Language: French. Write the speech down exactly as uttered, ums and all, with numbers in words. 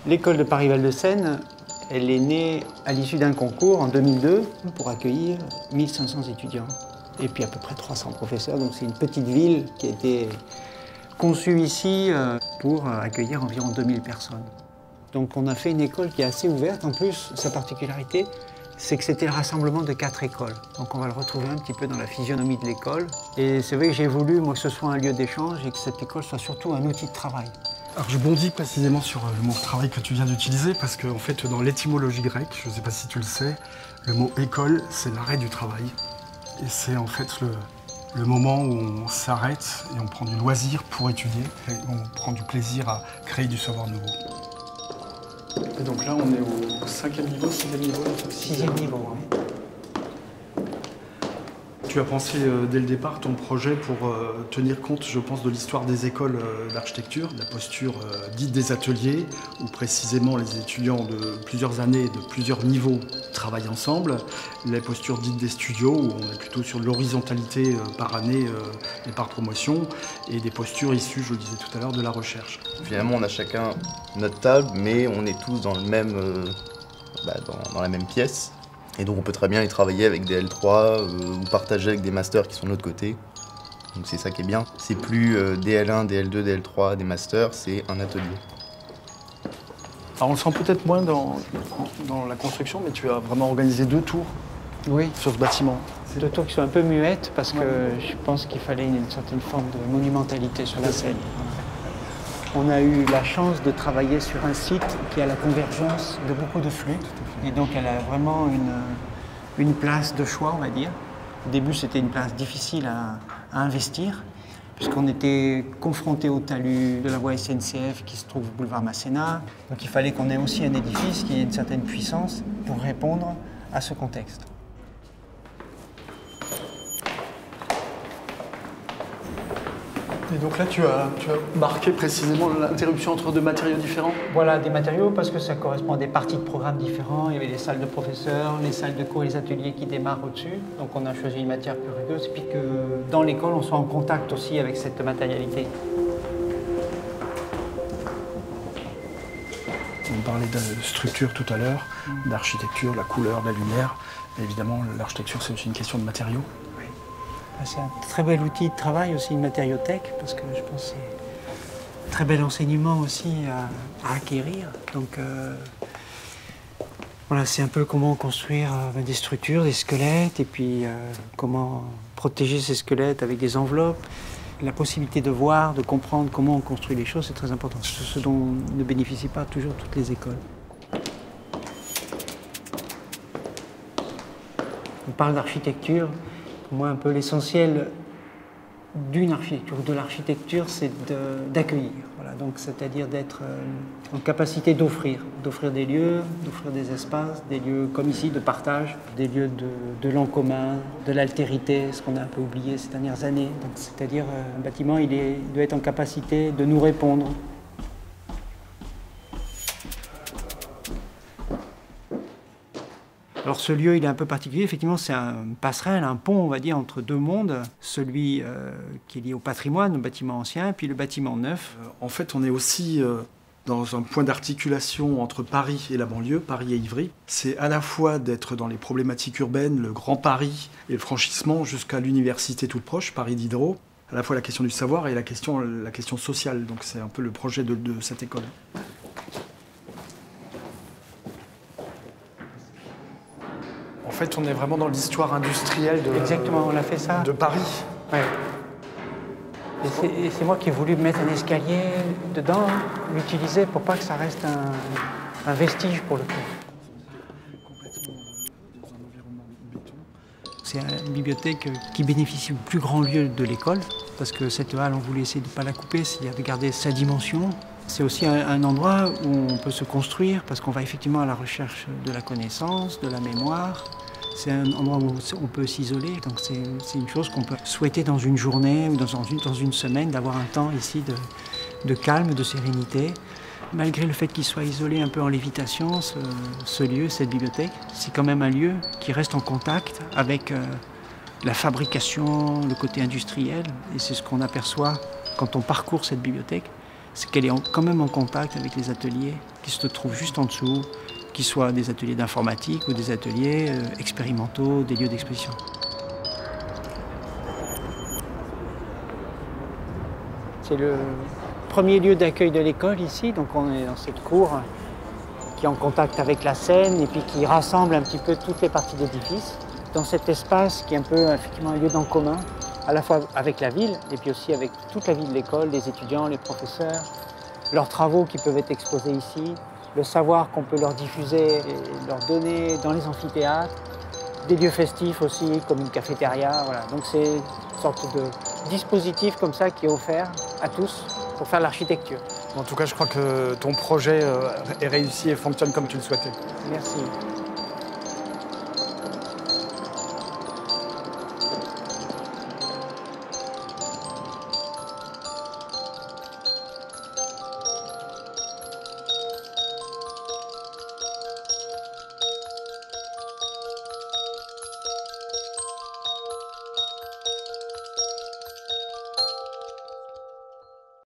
L'école de Paris-Val-de-Seine, elle est née à l'issue d'un concours en deux mille deux pour accueillir mille cinq cents étudiants et puis à peu près trois cents professeurs. Donc c'est une petite ville qui a été conçue ici pour accueillir environ deux mille personnes. Donc on a fait une école qui est assez ouverte. En plus, sa particularité, c'est que c'était le rassemblement de quatre écoles. Donc on va le retrouver un petit peu dans la physionomie de l'école. Et c'est vrai que j'ai voulu, moi, que ce soit un lieu d'échange et que cette école soit surtout un outil de travail. Alors je bondis précisément sur le mot travail que tu viens d'utiliser parce qu'en fait, dans l'étymologie grecque, je ne sais pas si tu le sais, le mot école, c'est l'arrêt du travail. Et c'est en fait le, le moment où on s'arrête et on prend du loisir pour étudier. Et on prend du plaisir à créer du savoir nouveau. Et donc là, on est au cinquième niveau, sixième niveau Sixième niveau, oui. Tu as pensé euh, dès le départ ton projet pour euh, tenir compte, je pense, de l'histoire des écoles euh, d'architecture, la posture euh, dite des ateliers, où précisément les étudiants de plusieurs années, de plusieurs niveaux travaillent ensemble, la posture dite des studios, où on est plutôt sur l'horizontalité euh, par année euh, et par promotion, et des postures issues, je le disais tout à l'heure, de la recherche. Finalement, on a chacun notre table, mais on est tous dans, le même, euh, bah, dans, dans la même pièce. Et donc on peut très bien y travailler avec des L trois euh, ou partager avec des masters qui sont de l'autre côté. Donc c'est ça qui est bien. C'est plus euh, des L un, des L deux, des L trois, des masters, c'est un atelier. Alors on le sent peut-être moins dans, dans la construction, mais tu as vraiment organisé deux tours Oui. sur ce bâtiment. Deux tours qui sont un peu muettes parce que je pense qu'il fallait une certaine forme de monumentalité sur la scène. On a eu la chance de travailler sur un site qui a la convergence de beaucoup de flux. Et donc elle a vraiment une, une place de choix, on va dire. Au début, c'était une place difficile à, à investir, puisqu'on était confronté au talus de la voie S N C F qui se trouve au boulevard Masséna. Donc il fallait qu'on ait aussi un édifice qui ait une certaine puissance pour répondre à ce contexte. Et donc là, tu as, tu as marqué précisément l'interruption entre deux matériaux différents? Voilà, des matériaux parce que ça correspond à des parties de programmes différents. Il y avait les salles de professeurs, les salles de cours et les ateliers qui démarrent au-dessus. Donc on a choisi une matière plus rugueuse, puis que dans l'école, on soit en contact aussi avec cette matérialité. On parlait de structure tout à l'heure, d'architecture, la couleur, la lumière. Et évidemment, l'architecture, c'est aussi une question de matériaux. C'est un très bel outil de travail aussi, une matériothèque, parce que je pense que c'est un très bel enseignement aussi à, à acquérir. Donc euh, voilà, c'est un peu comment construire euh, des structures, des squelettes, et puis euh, comment protéger ces squelettes avec des enveloppes. La possibilité de voir, de comprendre comment on construit les choses, c'est très important. C'est ce dont ne bénéficient pas toujours toutes les écoles. On parle d'architecture. Pour moi, un peu l'essentiel d'une architecture, de l'architecture, c'est d'accueillir. Voilà, donc c'est-à-dire d'être euh, en capacité d'offrir, d'offrir des lieux, d'offrir des espaces, des lieux comme ici de partage, des lieux de, de l'en commun, de l'altérité, ce qu'on a un peu oublié ces dernières années. Donc c'est-à-dire euh, un bâtiment, il, est, il doit être en capacité de nous répondre. Alors ce lieu, il est un peu particulier. Effectivement, c'est un passerelle, un pont, on va dire, entre deux mondes. Celui euh, qui est lié au patrimoine, le bâtiment ancien, puis le bâtiment neuf. Euh, en fait, on est aussi euh, dans un point d'articulation entre Paris et la banlieue, Paris et Ivry. C'est à la fois d'être dans les problématiques urbaines, le Grand Paris et le franchissement jusqu'à l'université toute proche, Paris Diderot. À la fois la question du savoir et la question, la question sociale. Donc c'est un peu le projet de, de cette école. En fait, on est vraiment dans l'histoire industrielle de, Exactement, on a fait ça. de Paris. Ouais. Et c'est moi qui ai voulu mettre un escalier dedans, l'utiliser pour pas que ça reste un, un vestige pour le coup. C'est une bibliothèque qui bénéficie du plus grand lieu de l'école, parce que cette halle, on voulait essayer de ne pas la couper, c'est-à-dire de garder sa dimension. C'est aussi un, un endroit où on peut se construire, parce qu'on va effectivement à la recherche de la connaissance, de la mémoire. C'est un endroit où on peut s'isoler, donc c'est une chose qu'on peut souhaiter dans une journée ou dans une, dans une semaine, d'avoir un temps ici de, de calme, de sérénité. Malgré le fait qu'il soit isolé un peu en lévitation, ce, ce lieu, cette bibliothèque, c'est quand même un lieu qui reste en contact avec euh, la fabrication, le côté industriel. Et c'est ce qu'on aperçoit quand on parcourt cette bibliothèque. c'est qu'elle est en, quand même en contact avec les ateliers qui se trouvent juste en dessous, qu'ils soient des ateliers d'informatique ou des ateliers euh, expérimentaux, des lieux d'exposition. C'est le premier lieu d'accueil de l'école ici, donc on est dans cette cour qui est en contact avec la Seine et puis qui rassemble un petit peu toutes les parties d'édifice. Dans cet espace qui est un peu effectivement un lieu d'en commun, à la fois avec la ville et puis aussi avec toute la vie de l'école, les étudiants, les professeurs, leurs travaux qui peuvent être exposés ici, le savoir qu'on peut leur diffuser et leur donner dans les amphithéâtres, des lieux festifs aussi comme une cafétéria. Voilà. Donc c'est une sorte de dispositif comme ça qui est offert à tous pour faire l'architecture. En tout cas, je crois que ton projet est réussi et fonctionne comme tu le souhaitais. Merci.